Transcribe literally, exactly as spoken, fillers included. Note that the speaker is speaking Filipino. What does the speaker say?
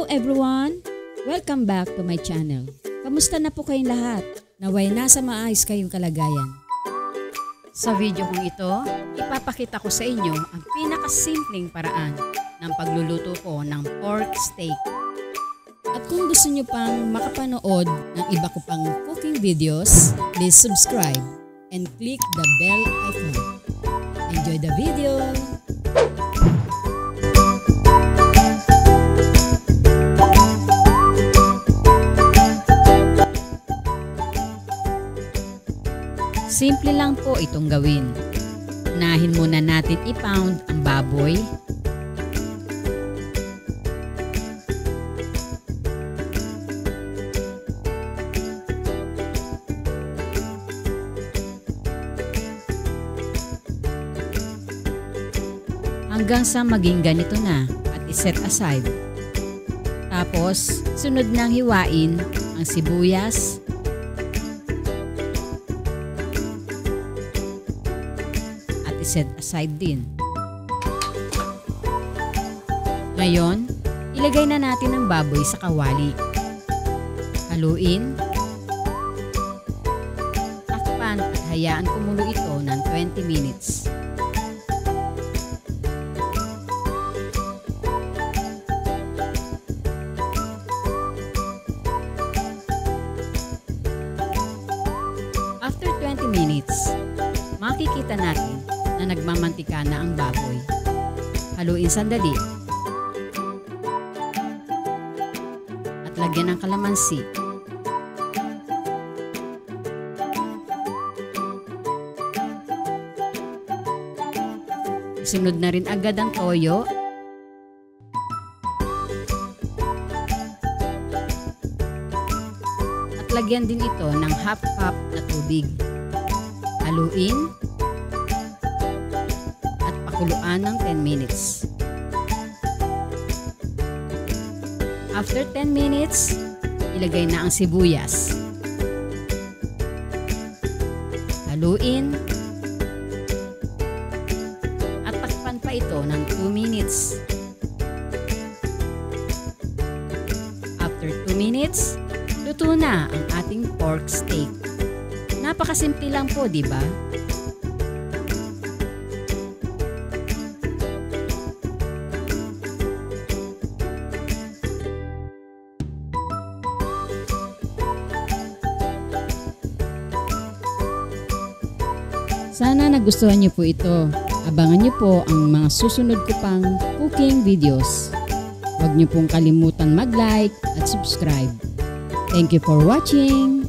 everyone! Welcome back to my channel. Kamusta na po kayong lahat? Naway nasa maayos kayong kalagayan. Sa video kong ito, ipapakita ko sa inyo ang pinakasimpleng paraan ng pagluluto ko ng pork steak. At kung gusto nyo pang makapanood ng iba ko pang cooking videos, please subscribe and click the bell icon. Enjoy the video! Simple lang po itong gawin. Unahin muna natin i-pound ang baboy. Hanggang sa maging ganito na at iset aside. Tapos, sunod nang hiwain ang sibuyas, set aside din. Ngayon, ilagay na natin ang baboy sa kawali. Haluin. Takpan at hayaan kumulo ito ng twenty minutes. After twenty minutes, makikita natin na nagmamantika na ang baboy. Haluin sandali. At lagyan ng kalamansi. Sunod na rin agad ang toyo. At lagyan din ito ng half cup na tubig. Haluin. Kuluan ng ten minutes. After ten minutes, ilagay na ang sibuyas. Haluin. At takpan pa ito ng two minutes. After two minutes, luto na ang ating pork steak. Napakasimple lang po, di ba? Sana nagustuhan niyo po ito. Abangan niyo po ang mga susunod ko pang cooking videos. Huwag niyo pong kalimutan mag-like at subscribe. Thank you for watching!